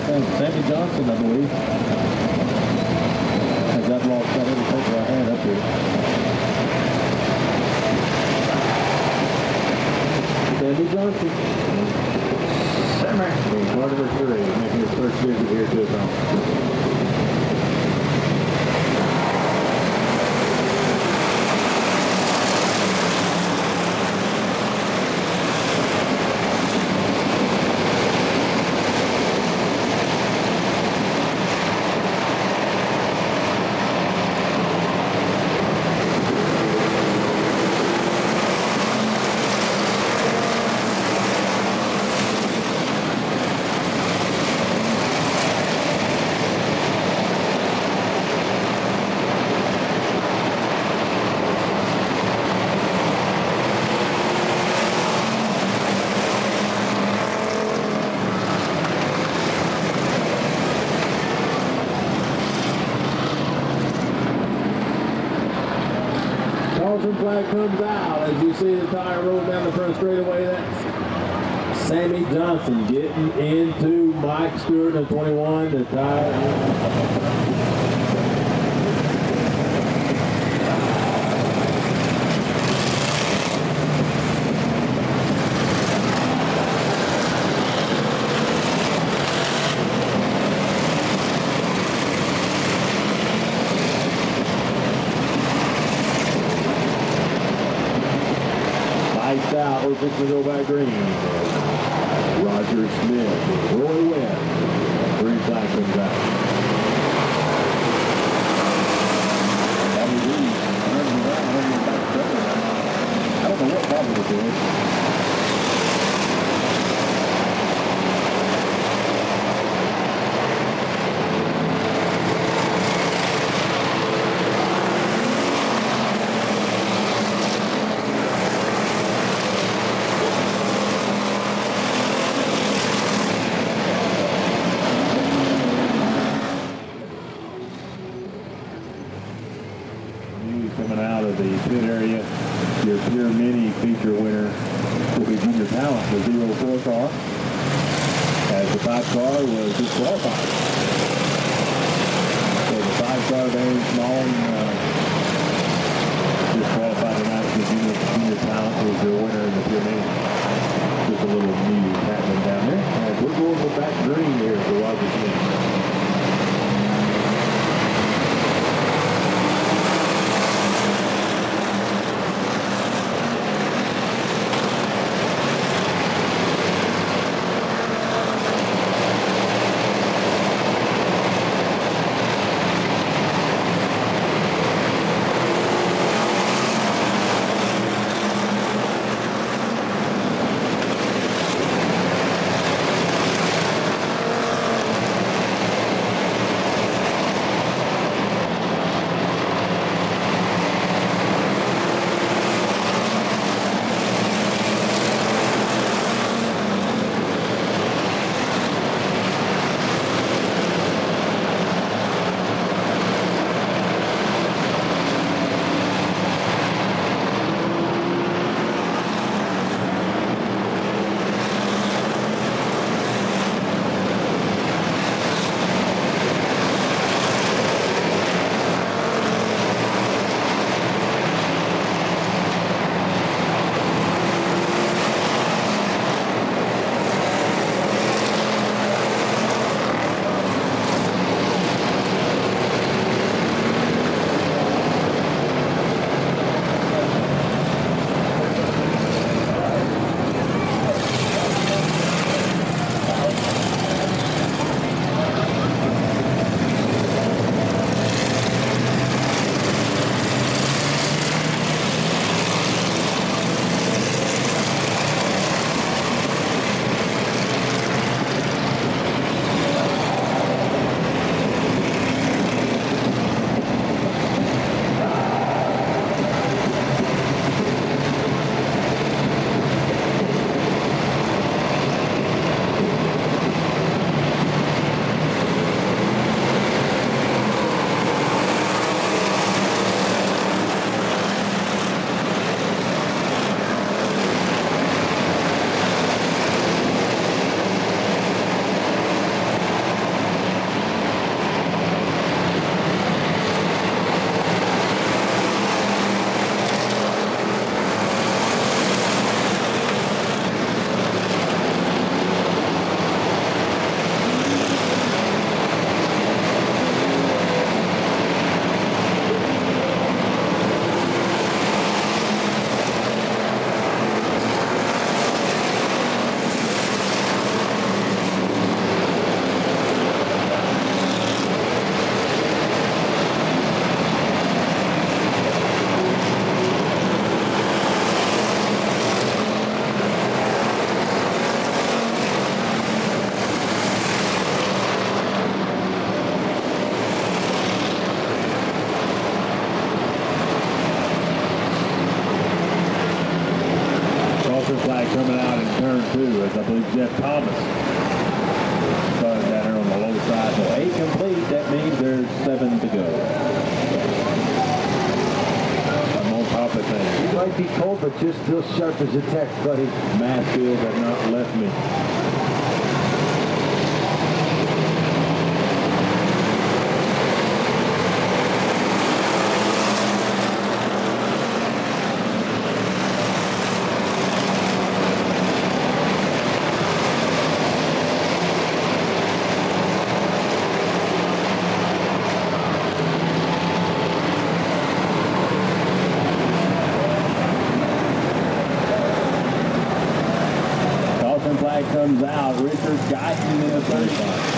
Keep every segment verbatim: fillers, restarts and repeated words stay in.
think Sammy Johnson, I believe. Has that lost got everything to our hand up here. Sammy Johnson. Sammy. Car number three, making his first visit here to his home. Flag comes out as you see the tire roll down the front straightaway. That's Sammy Johnson getting into Mike Stewart at twenty-one. The tire. Out, we're fixing to go back green. Roger Smith, Roy Webb. Green flag comes out. I don't know what Bobby was doing. Coming out of the pit area, your Pure Mini feature winner will be Junior Talent, the zero four car, as the five car was disqualified. So the five car very small uh, disqualified tonight. The Junior, Junior Talent was the winner in the Pure Mini. Just a little news happening down there. And we're going to back green here for Roger Smith. too, as I believe Jeff Thomas started down there on the low side. So eight complete. That means there's seven to go. I'm on top of things. You might be cold, but you're still sharp as a tack, buddy. Mansfield have not left me. Flag comes out. Richard Guyton in the thirty-five.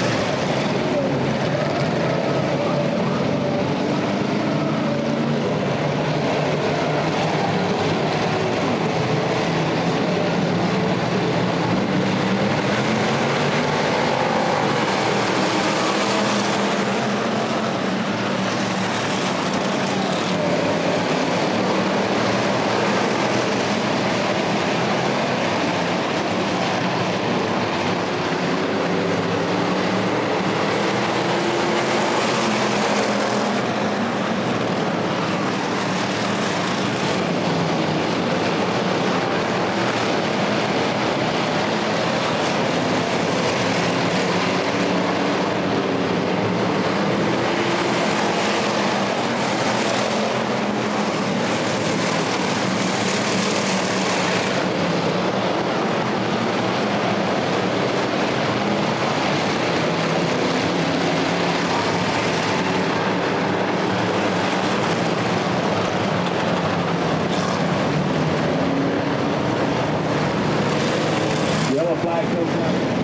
Flag goes out.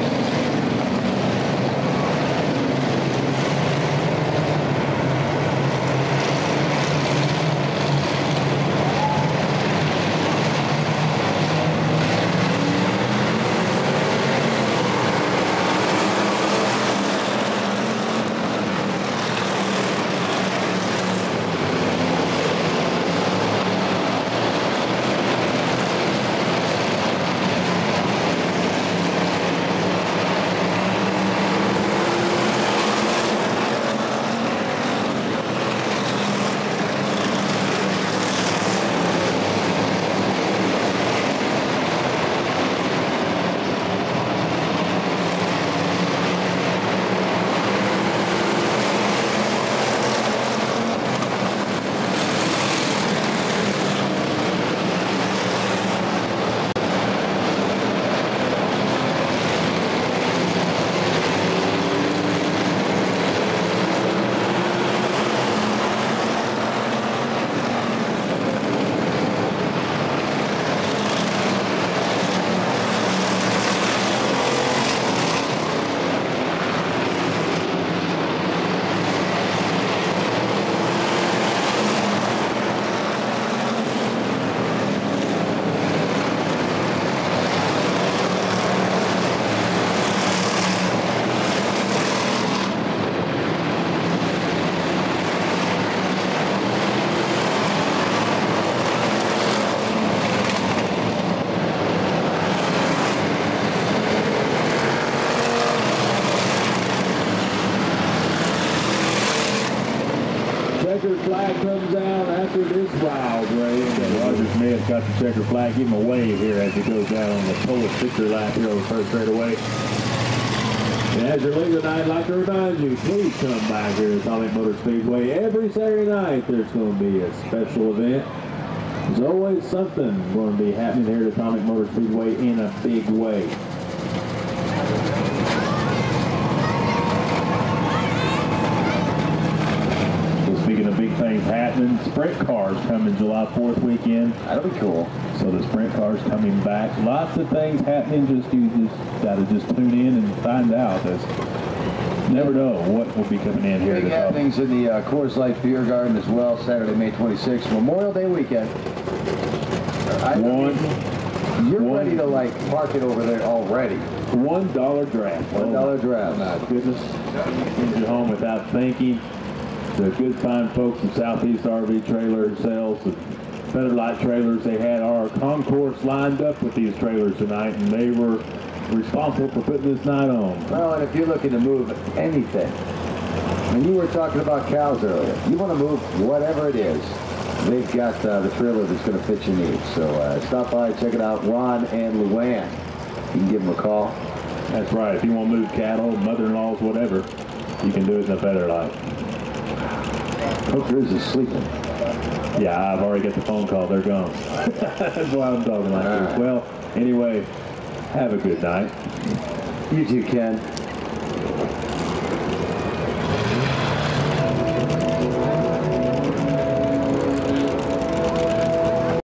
Checkered flag comes out after this wild race. Roger Smith got the checkered flag. Give him a wave here as he goes down on the total picture lap here on the first straightaway. And as your leader tonight, I'd like to remind you, please come back here at Atomic Motor Speedway. Every Saturday night, there's going to be a special event. There's always something going to be happening here at Atomic Motor Speedway in a big way. Speaking of big things happening, sprint cars coming July fourth weekend. That'll be cool. So the sprint cars coming back. Lots of things happening. Just you just got to just tune in and find out. There's never know what will be coming in here. Big happenings in the uh, Coors Light Beer Garden as well. Saturday, May twenty-sixth, Memorial Day weekend. I One. Mean, you're one, ready to like park it over there already. One dollar draft. One dollar oh, draft. My goodness. Send you home without thinking. The good fine folks in Southeast R V Trailer Sales Better Light trailers. They had our concourse lined up with these trailers tonight, and they were responsible for putting this night on. Well, and if you're looking to move anything, and you were talking about cows earlier, you want to move whatever it is, they've got uh, the trailer that's going to fit your needs. So uh, stop by, check it out. Ron and Luann. You can give them a call. That's right. If you want to move cattle, mother-in-laws, whatever, you can do it in a Better Light. Hookers is sleeping. Yeah, I've already got the phone call. They're gone. That's why I'm talking like this. Right. Well, anyway, have a good night. You too, Ken.